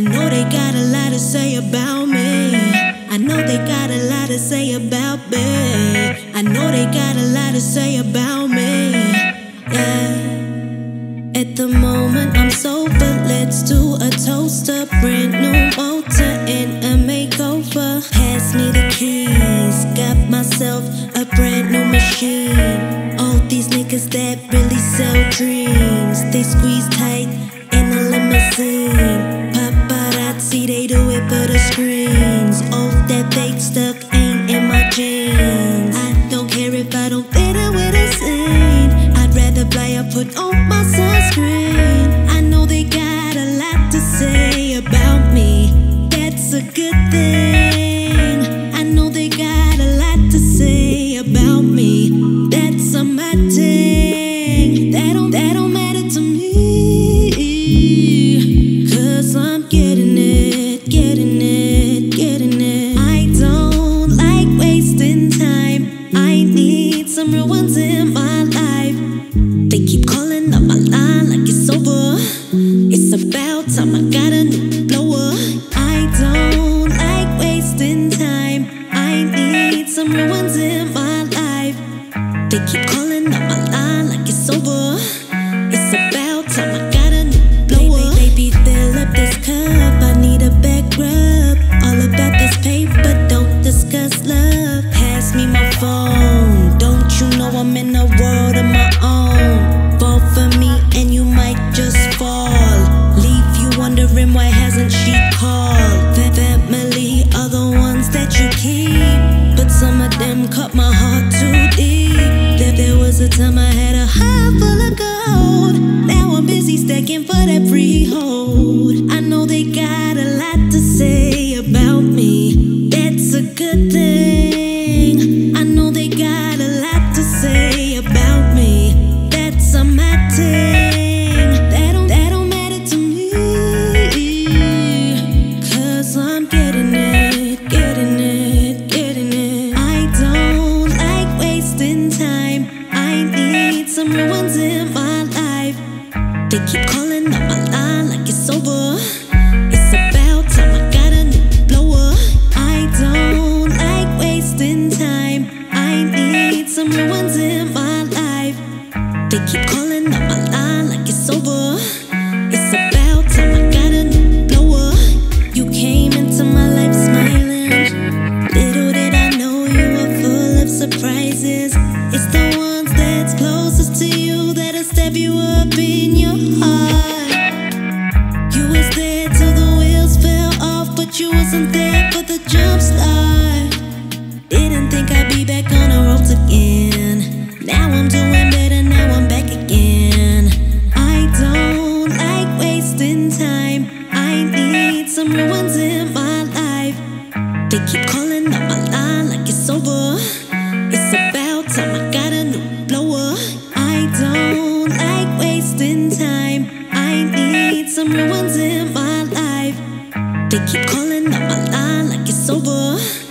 know they got a lot to say about me. I know they got a lot to say about me. I know they got a lot to say about me. Yeah. At the moment I'm sober. Let's do a toast, a brand new motor and a makeover. Pass me the keys, got myself a brand new machine. All these niggas that really sell dreams, they squeeze tight in a limousine. Paparazzi, they do it for the screens. All that fake stuff ain't in my jeans. I don't care if I don't fit in with a scene. I'd rather fly or put on my sunscreen. I know they got a lot to say about me. That's a good thing. I know they got a lot to say about me. That's a my thing. That don't matter to me. 'Cause I'm getting it, getting it, getting it. I don't like wasting time. I need some real ones in my life. They keep calling up my line like it's over. It's about time I got a new blower. I don't like wasting time. I need some real ones in my life. They keep calling up my line like it's over. It's about time I got a new blower. Baby, fill up this cup. I need a back rub. All about this paper, don't discuss love. Pass me my phone. Don't you know I'm in a world of my own? Fall for me and you might just fall. Leave you wondering why hasn't she called. Family are the ones that you keep, but some of them cut my heart too deep. There was a time I had a heart full of gold. Now I'm busy stacking for that freehold. I know they got a lot to say about me. That's a good thing. I know they got a lot to say about me. That's a my thing. That don't matter to me. 'Cause I'm getting it, getting it, getting it. I don't like wasting time. I need some real ones in my life. They keep calling up my line like it's over. It's about time I got a new blower. I don't like wasting time. I need some real ones in my life. They keep calling up my line like it's over. It's about time I got a new blower. You came into my life smiling. Little did I know you were full of surprises. It's the ones that's closest to you that'll stab you up in your heart. You was there till the wheels fell off, but you wasn't there for the jump start. Didn't think I'd be back on the roads again. Now I'm doing better, now I'm back again. I don't like wasting time. I need some real ones in my life. They keep calling up my line like it's over. It's about time I got a new blower. I don't like wasting time. I need some real ones in my life. They keep calling up my line like it's over.